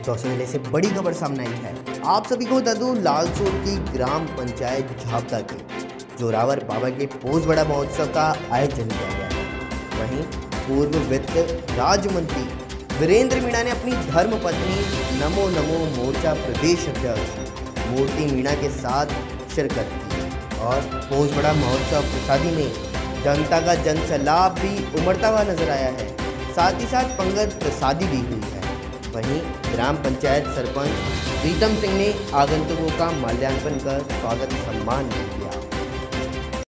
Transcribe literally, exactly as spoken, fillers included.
चौसे जिले से बड़ी खबर सामने आई है। आप सभी को बता दूं, लालसोट की ग्राम पंचायत झापता के जोरावर बाबा के पोस बड़ा महोत्सव का आयोजन किया गया है। वहीं पूर्व वित्त राज्य मंत्री वीरेंद्र मीणा ने अपनी धर्म पत्नी नमो नमो मोर्चा प्रदेश अध्यक्ष मूर्ति मीणा के साथ शिरकत की और पोस बड़ा महोत्सव प्रसादी में जनता का जन सैलाब भी उमड़ता हुआ नजर आया है। साथ ही साथ पंगत प्रसादी भी हुई है। वहीं ग्राम पंचायत सरपंच प्रीतम सिंह ने आगंतुकों का माल्यार्पण कर स्वागत सम्मान भी किया।